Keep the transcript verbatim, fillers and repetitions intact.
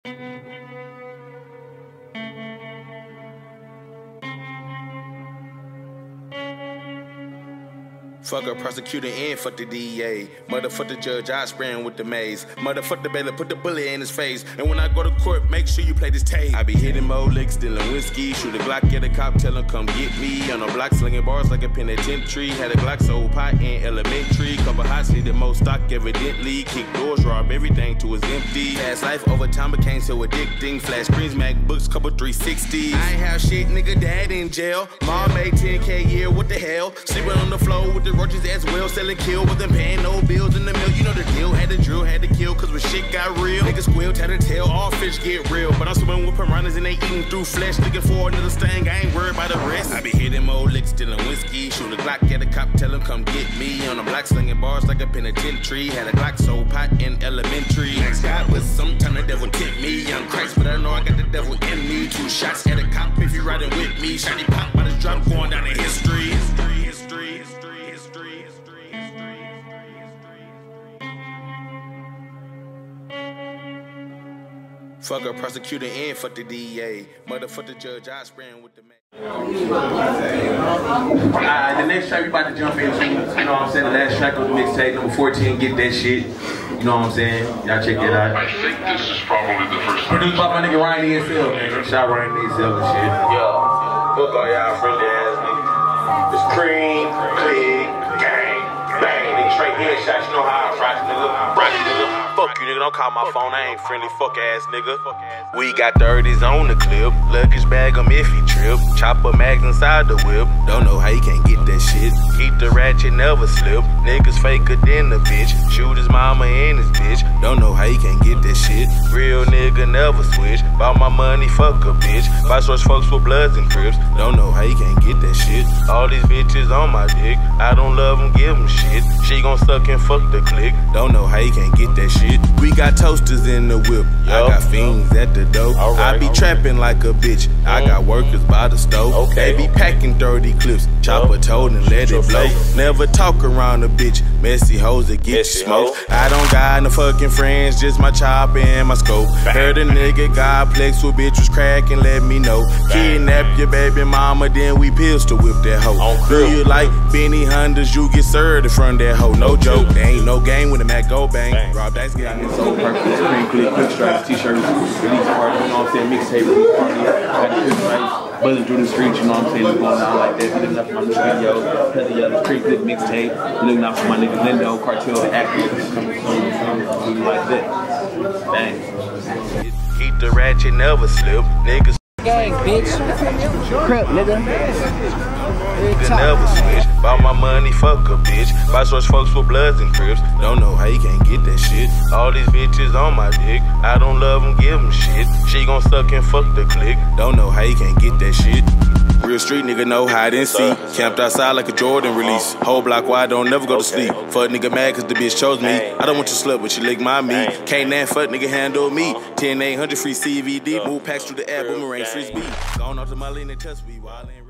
Fuck a prosecutor and fuck the D E A. Motherfuck the judge, I spraying with the maze. Motherfuck the bailiff, put the bullet in his face. And when I go to court, make sure you play this tape. I be hitting mo licks, stealing whiskey. Shoot a Glock at a cop, tell him come get me. On a block slinging bars like a penitentiary. Had a Glock sold pot in elementary. Couple hots, needed more stock evidently. Kick doors, rob everything to his empty. Past life over time became so addicting. Flash screens, MacBooks, couple three sixties. I ain't have shit, nigga, dad in jail. Mom made ten K a year, what the hell? Sleeping on the floor with the roaches as well, selling kill, wasn't paying no bills in the mill. You know the deal, had to drill, had to kill, cause when shit got real, niggas squealed, had to tell, all fish get real. But I'm swimming with piranhas and they eating through flesh, looking for another sting, I ain't worried about the rest. I be hitting mo licks, stealing whiskey, shoot a Glock at a cop, tell him come get me. On a block slinging bars like a penitentiary, had a Glock sold pot in elementary. Next God was sometime the devil tip me, young Christ, but I know I got the devil in me. Two shots at a cop if you riding with me, shiny pop by this drop going down in history. History, history, history, history, history, history, history, history. Fuck a prosecutor and fuck the D E A. Motherfuck the judge, I spraying with the man. Alright, the next track we about to jump into, you know what I'm saying? The last track of the mixtape, number fourteen, Get That Shit. You know what I'm saying? Y'all check that out. I think this is probably the first time. Produced by my nigga Ryan E S L, man. Shout out Ryan E S L and shit. Yo, fuck all y'all friendly ass niggas. It's cream, click, gang, bang. Nigga straight headshots, you know how I rock, nigga. Rock, nigga. Fuck you, nigga, don't call my phone, I ain't friendly, fuck ass nigga. We got thirties on the clip, luggage bag him if he trip. Chopper mags inside the whip, don't know how you can't get that shit. Keep the ratchet, never slip, niggas faker than the bitch. Shoot his mama and his bitch, don't know how you can't get that shit. Real nigga never switch, bought my money, fuck a bitch. If I source folks with bloods and crips, don't know how you can't get that shit. All these bitches on my dick, I don't love them, give them shit. She gon' suck and fuck the click, don't know how you can't get that shit. We got toasters in the whip, yep. I got fiends at the door. Right, I be trapping right. like a bitch, mm. I got workers by the stove. Okay, they be okay. packing thirty clips, chopper told and let it blow. Never talk around a bitch, messy hoes that get messy smoked. Hoe. I don't got no fucking friends, just my chopper and my scope. Bang. Heard a nigga got plex with bitch was cracking, let me know. Bang. Kidnap your baby mama, then we pills to whip that hoe. Do you like Benny Hunters, you get served in front of that hoe. No joke, there ain't no game when the Mac go bang. bang. Rob Dice get It's so perfect. It's cream clip, quick stripes, t-shirts, release party, you know what I'm saying? Mixtape release party. Got the quick stripes, buzzing through the streets, you know what I'm saying? It's going down like that. Looking up for my new video, Heather Yellow's cream clip mixtape. Looking out for my nigga Lindo, Cartel, the actor. Coming soon, something like that. Bang. Keep the ratchet, never slip. Niggas. Gang, bitch. Crip, nigga. Nigga never switch. Bought my money, fuck a bitch. Buy source folks with bloods and crips. Don't know how you can't get that shit. All these bitches on my dick, I don't love them, give them shit. She gon' suck and fuck the click. Don't know how you can't get that shit. Real street nigga know hide and seek. Camped outside like a Jordan release. Whole block wide, don't never go to sleep. Fuck nigga mad cause the bitch chose me. I don't want you slut, but she lick my meat. Can't that fuck nigga handle me. ten eight hundred free C V D. Move packs through the air, boomerang frisbee. Gone off to my lane and touch me while in